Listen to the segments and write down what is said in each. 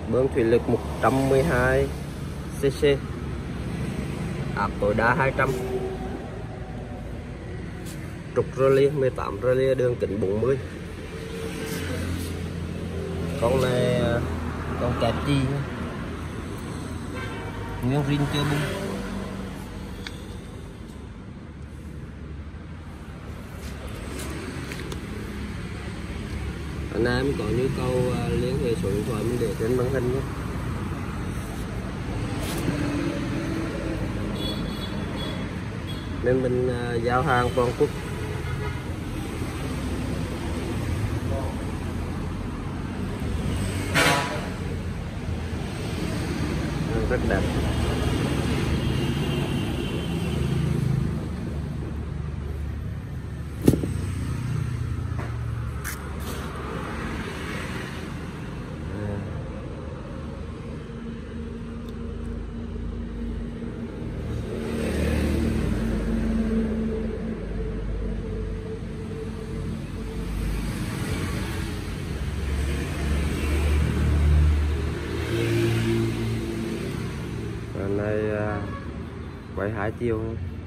bơm thủy lực 112 cc, áp tối đa 200, trục rơ 18 rơ đường kính 40. Con này con kẹp chi nguyên rin chưa bung. Anh em có nhu cầu liên hệ số điện thoại mình để trên màn hình nhé. Nên mình giao hàng toàn quốc. Rất đẹp. Này quay 2 chiều.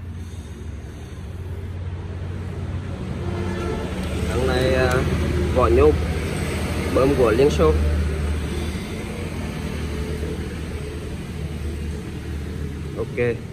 Thằng này vỏ nhôm, bơm của Liên Xô. Ok.